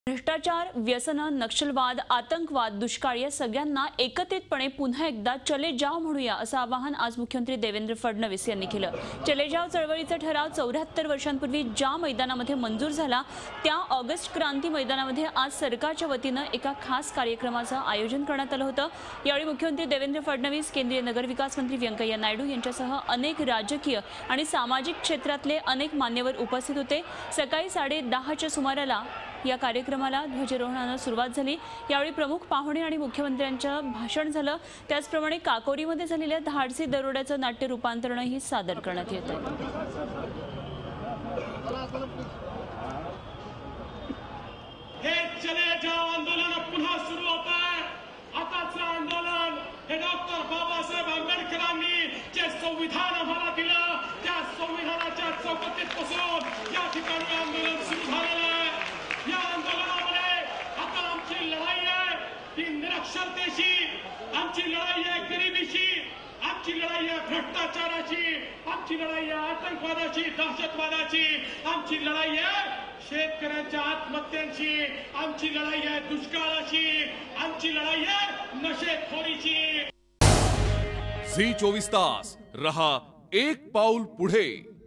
भ्रष्टाचार, व्यसन, नक्षलवाद, आतंकवाद, दुष्काळ या सगळ्यांना एकत्रितपणे पुन्हा एकदा चले जाव म्हणूया असं आवाहन आज मुख्यमंत्री देवेंद्र फडणवीस यांनी केलं। चले जाव चळवळीचा ठराव 74 वर्षांपूर्वी ज्या मैदानामध्ये मंजूर झाला त्या ऑगस्ट क्रांती मैदानामध्ये आज सरकारच्या वतीने एका खास कार्यक्रमाचं आयोजन करण्यात आलं होतं। यावेळी मुख्यमंत्री देवेंद्र फडणवीस, केंद्रीय नगरविकास मंत्री व्यंकय्या नायडू यांच्यासह अनेक राजकीय आणि सामाजिक क्षेत्रातले अनेक मान्यवर उपस्थित होते। सकाळी 10:30च्या सुमाराला या कार्यक्रमाला ध्वजारोहणाने सुरुवात झाली। यावेळी प्रमुख पाहुणे आणि मुख्यमंत्र्यांचं भाषण झालं। त्याचप्रमाणे काकोरीमध्ये झालेल्या धाडसी दरोड्याचं नाट्य रूपांतरणही सादर करण्यात येत आहे। हे चले जाव आंदोलन पुन्हा सुरू होत आहे। आताचं आंदोलन हे डॉक्टर बाबासाहेब आंबेडकरांनी जे संविधान आम्हाला दिलं त्या संविधानाच्या चौकटीत बसून या ठिकाणी आंदोलन सुरू झालेलं आहे। या आंदोलनामध्ये आता आमची लढाई आहे ती निरक्षरतेशी, आमची लढाई आहे गरिबीशी, आमची लढाई आहे भ्रष्टाचाराची, आमची लढाई आहे आतंकवादाची, दहशतवादाची, आमची लढाई आहे शेतकऱ्यांच्या आत्महत्यांची, आमची लढाई आहे दुष्काळाची, आमची लढाई आहे नशेखोरीची। झी 24 तास रहा एक पाऊल पुढे।